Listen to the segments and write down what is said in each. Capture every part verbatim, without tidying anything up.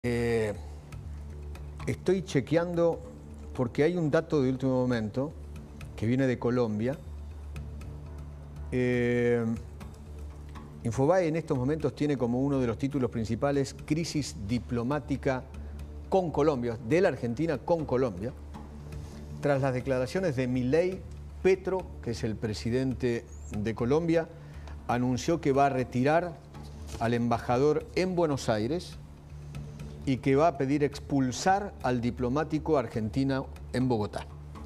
Eh, estoy chequeando porque hay un dato de último momento que viene de Colombia. Eh, Infobae en estos momentos tiene como uno de los títulos principales crisis diplomática con Colombia, de la Argentina con Colombia, tras las declaraciones de Milei. Petro, que es el presidente de Colombia, anunció que va a retirar al embajador en Buenos Aires y que va a pedir expulsar al diplomático argentino en Bogotá.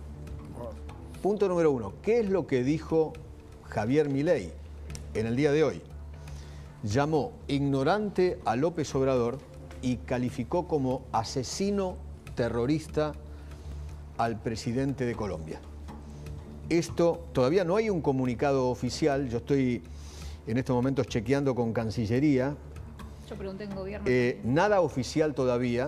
Punto número uno. ¿Qué es lo que dijo Javier Milei en el día de hoy? Llamó ignorante a López Obrador y calificó como asesino terrorista al presidente de Colombia. Esto, todavía no hay un comunicado oficial, yo estoy en estos momentos chequeando con Cancillería. Yo pregunté en gobierno. Eh, nada oficial todavía.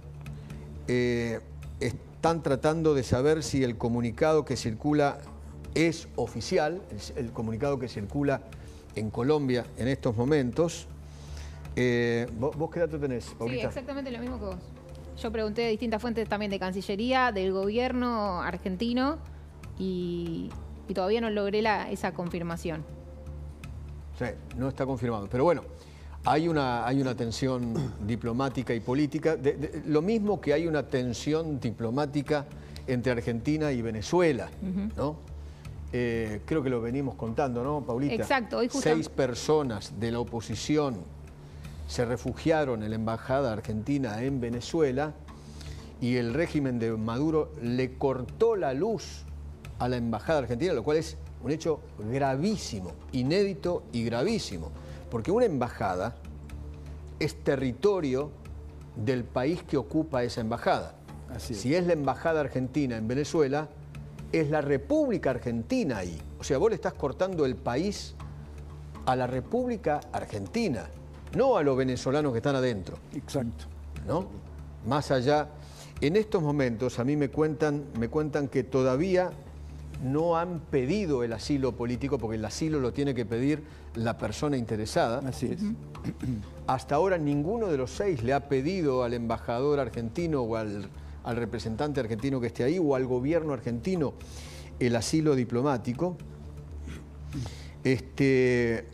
Eh, están tratando de saber si el comunicado que circula es oficial, el, el comunicado que circula en Colombia en estos momentos. Eh, ¿vos, ¿Vos qué dato tenés, Paulita? Sí, exactamente lo mismo que vos. Yo pregunté de distintas fuentes también de Cancillería, del gobierno argentino y, y todavía no logré la, esa confirmación. Sí, no está confirmado. Pero bueno, hay una, hay una tensión diplomática y política, de, de, lo mismo que hay una tensión diplomática entre Argentina y Venezuela, uh-huh. ¿no? Eh, creo que lo venimos contando, ¿no, Paulita? Exacto. Hoy justo... Seis personas de la oposición se refugiaron en la embajada argentina en Venezuela y el régimen de Maduro le cortó la luz a la embajada argentina, lo cual es un hecho gravísimo, inédito y gravísimo, porque una embajada es territorio del país que ocupa esa embajada. Así es. Si es la embajada argentina en Venezuela, es la República Argentina ahí. O sea, vos le estás cortando el país a la República Argentina, no a los venezolanos que están adentro. Exacto. ¿No? Más allá, en estos momentos a mí me cuentan, me cuentan que todavía no han pedido el asilo político, porque el asilo lo tiene que pedir la persona interesada. Así es. Hasta ahora ninguno de los seis le ha pedido al embajador argentino o al, al representante argentino que esté ahí o al gobierno argentino el asilo diplomático. Este...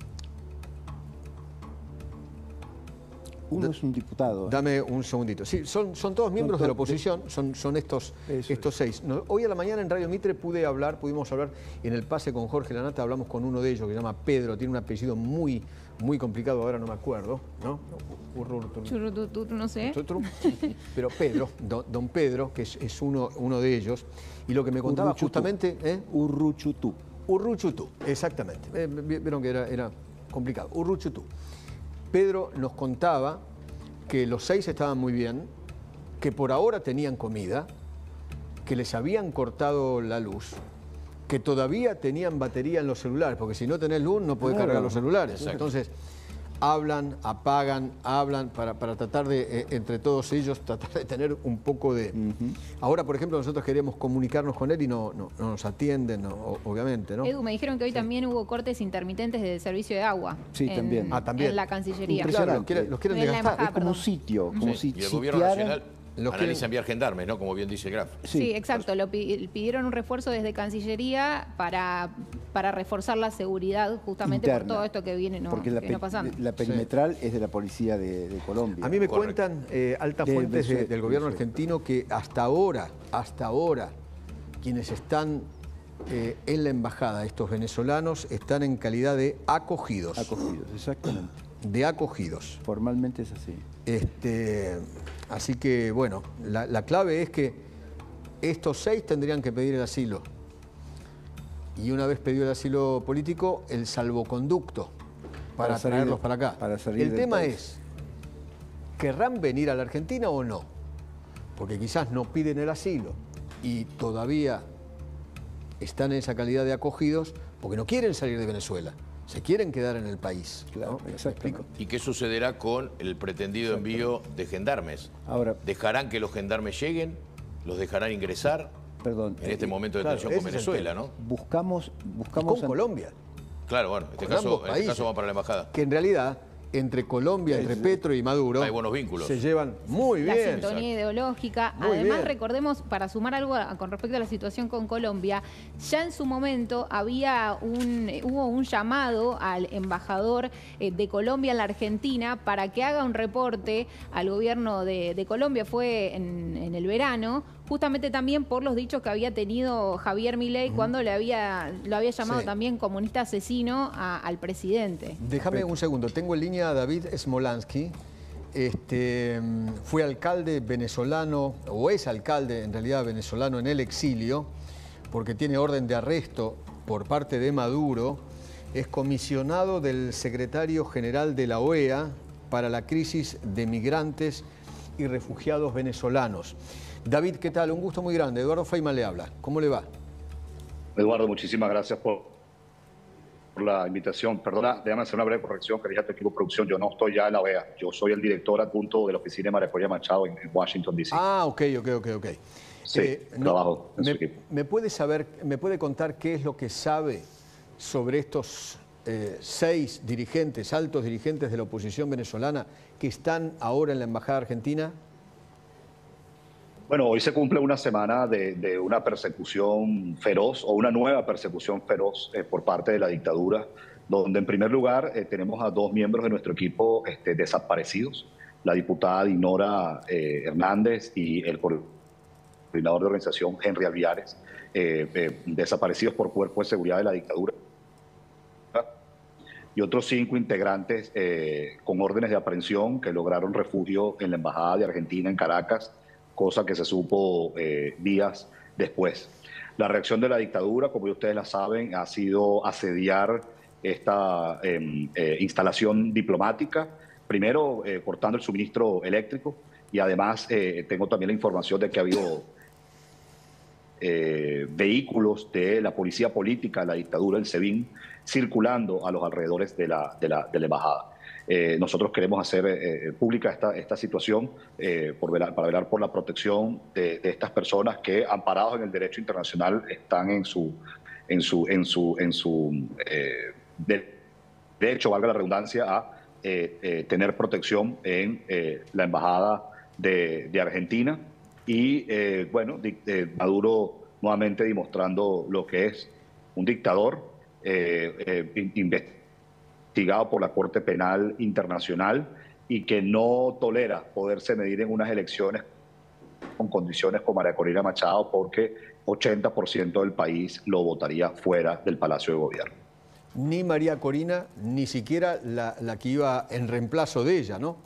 Uno es un diputado. Dame un segundito. Sí, son, son todos miembros son to de la oposición, son, son estos, estos seis. No, hoy a la mañana en Radio Mitre pude hablar, pudimos hablar en el pase con Jorge Lanata, hablamos con uno de ellos que se llama Pedro, tiene un apellido muy, muy complicado, ahora no me acuerdo, ¿no? Churrututut, no sé. Pero Pedro, don, don Pedro, que es, es uno, uno de ellos, y lo que me contaba Urruchutú. justamente... ¿eh? Urruchutú. Urruchutú, exactamente. Eh, vieron que era, era complicado. Urruchutú. Pedro nos contaba que los seis estaban muy bien, que por ahora tenían comida, que les habían cortado la luz, que todavía tenían batería en los celulares, porque si no tenés luz no podés claro. cargar los celulares. Exacto. Entonces, hablan, apagan, hablan para, para tratar de, eh, entre todos ellos, tratar de tener un poco de... Uh-huh. Ahora, por ejemplo, nosotros queremos comunicarnos con él y no, no, no nos atienden, no, obviamente, ¿no? Edu, me dijeron que hoy sí. también hubo cortes intermitentes del servicio de agua. Sí, en, también. Ah, también. En la Cancillería. Claro, los quieren, los quieren en desgastar. embajada, es como un sitio, como sí. si Y el gobierno nacional los analiza quieren... enviar gendarmes, ¿no? Como bien dice Graf. Sí, sí exacto. Lo pidieron un refuerzo desde Cancillería para, para reforzar la seguridad justamente interna, por todo esto que viene, no, porque la, que viene pasando. La perimetral sí. es de la policía de, de Colombia. A mí me Correcto. cuentan eh, altas de, fuentes de, de, del gobierno de, argentino que hasta ahora, hasta ahora, quienes están eh, en la embajada, estos venezolanos, están en calidad de acogidos. Acogidos, exactamente. De acogidos. Formalmente es así. Este, así que, bueno, la, la clave es que estos seis tendrían que pedir el asilo. Y una vez pedido el asilo político, el salvoconducto para, para traerlos de, para acá. Para salir el tema país. es, ¿querrán venir a la Argentina o no? Porque quizás no piden el asilo y todavía están en esa calidad de acogidos porque no quieren salir de Venezuela. Se quieren quedar en el país. Claro, ¿no? exacto. ¿Y qué sucederá con el pretendido envío de gendarmes? Ahora, ¿dejarán que los gendarmes lleguen? ¿Los dejarán ingresar? Perdón. En este eh, momento de claro, tensión con Venezuela, ¿no? Buscamos... buscamos con Colombia. Claro, bueno, en este, con caso, ambos en este países, caso va para la embajada. Que en realidad entre Colombia, entre Petro y Maduro, hay buenos vínculos. Se llevan muy La bien. sintonía ideológica. Muy Además, bien. recordemos, para sumar algo a- con respecto a la situación con Colombia, ya en su momento había un, hubo un llamado al embajador eh, de Colombia en la Argentina para que haga un reporte al gobierno de, de Colombia. Fue en, en el verano, justamente también por los dichos que había tenido Javier Milei cuando le había, lo había llamado Sí. también comunista asesino a- al presidente. Déjame un segundo, tengo en línea a David Smolansky, este, fue alcalde venezolano, o es alcalde en realidad venezolano en el exilio, porque tiene orden de arresto por parte de Maduro, es comisionado del secretario general de la O E A para la crisis de migrantes y refugiados venezolanos. David, ¿qué tal? Un gusto muy grande. Eduardo Feynman le habla. ¿Cómo le va? Eduardo, muchísimas gracias por, por la invitación. Perdona, déjame hacer una breve corrección que dije a tu equipo de producción. Yo no estoy ya en la O E A. Yo soy el director adjunto de la oficina de María Corina Machado en, en Washington, D C Ah, ok, ok, ok, ok. Sí, trabajo en su me, equipo. ¿Me puede saber, me puede contar qué es lo que sabe sobre estos eh, seis dirigentes, altos dirigentes de la oposición venezolana que están ahora en la Embajada Argentina? Bueno, hoy se cumple una semana de, de una persecución feroz o una nueva persecución feroz eh, por parte de la dictadura, donde en primer lugar eh, tenemos a dos miembros de nuestro equipo este, desaparecidos, la diputada Dinora eh, Hernández y el coordinador de organización Henry Alviares, eh, eh, desaparecidos por cuerpo de seguridad de la dictadura, y otros cinco integrantes eh, con órdenes de aprehensión que lograron refugio en la Embajada de Argentina en Caracas, cosa que se supo eh, días después. La reacción de la dictadura, como ustedes la saben, ha sido asediar esta eh, eh, instalación diplomática, primero eh, cortando el suministro eléctrico, y además eh, tengo también la información de que ha habido eh, vehículos de la policía política de la dictadura, el SEBIN, circulando a los alrededores de la, de la, de la embajada. Eh, nosotros queremos hacer eh, pública esta, esta situación eh, por velar, para velar por la protección de, de estas personas que, amparados en el derecho internacional, están en su, en su, en su, en su eh, de, derecho, valga la redundancia, a eh, eh, tener protección en eh, la embajada de, de Argentina. Y eh, bueno, di, eh, Maduro nuevamente demostrando lo que es un dictador eh, eh, investigado por la Corte Penal Internacional y que no tolera poderse medir en unas elecciones con condiciones como María Corina Machado, porque ochenta por ciento del país lo votaría fuera del Palacio de Gobierno. Ni María Corina, ni siquiera la, la que iba en reemplazo de ella, ¿no?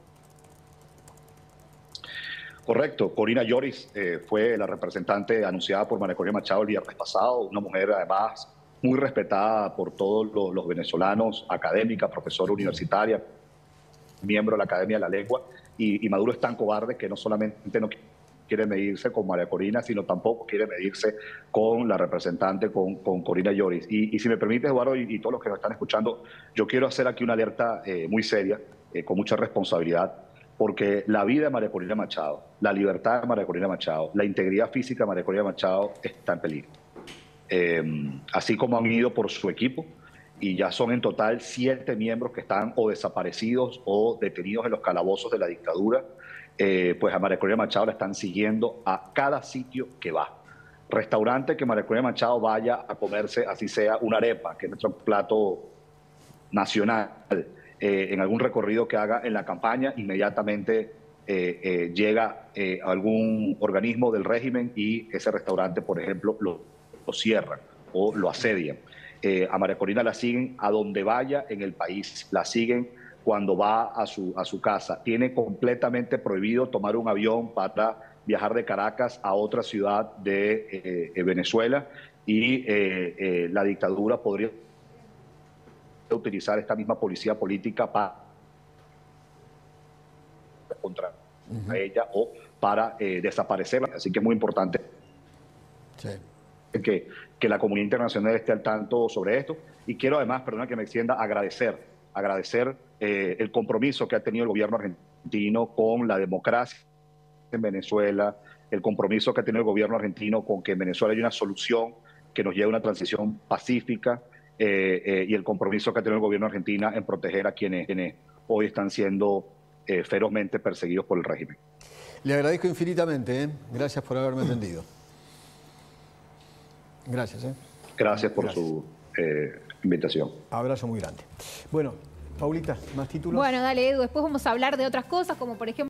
Correcto. Corina Lloris eh, fue la representante anunciada por María Corina Machado el viernes pasado, una mujer además muy respetada por todos los, los venezolanos, académica, profesora universitaria, miembro de la Academia de la Lengua, y, y Maduro es tan cobarde que no solamente no quiere medirse con María Corina, sino tampoco quiere medirse con la representante, con, con Corina Lloris. Y, y si me permite, Eduardo, y, y todos los que nos están escuchando, yo quiero hacer aquí una alerta eh, muy seria, eh, con mucha responsabilidad, porque la vida de María Corina Machado, la libertad de María Corina Machado, la integridad física de María Corina Machado está en peligro. Eh, así como han ido por su equipo, y ya son en total siete miembros que están o desaparecidos o detenidos en los calabozos de la dictadura, eh, pues a María Corina Machado la están siguiendo a cada sitio que va. Restaurante que María Corina Machado vaya a comerse, así sea una arepa, que es nuestro plato nacional, eh, en algún recorrido que haga en la campaña, inmediatamente eh, eh, llega eh, algún organismo del régimen y ese restaurante, por ejemplo, lo, lo cierran o lo asedian. Eh, a María Corina la siguen a donde vaya en el país, la siguen cuando va a su, a su casa. Tiene completamente prohibido tomar un avión para viajar de Caracas a otra ciudad de eh, Venezuela, y eh, eh, la dictadura podría utilizar esta misma policía política para contra uh-huh. ella o para eh, desaparecerla. Así que es muy importante sí. que, que la comunidad internacional esté al tanto sobre esto. Y quiero además, perdona que me extienda, agradecer, agradecer eh, el compromiso que ha tenido el gobierno argentino con la democracia en Venezuela, el compromiso que ha tenido el gobierno argentino con que en Venezuela haya una solución que nos lleve a una transición pacífica, eh, eh, y el compromiso que ha tenido el gobierno argentino en proteger a quienes, quienes hoy están siendo eh, ferozmente perseguidos por el régimen. Le agradezco infinitamente, ¿eh? Gracias por haberme atendido. Gracias. ¿eh? Gracias por Gracias. su eh, invitación. Abrazo muy grande. Bueno, Paulita, ¿más títulos? Bueno, dale, Edu. Después vamos a hablar de otras cosas, como por ejemplo...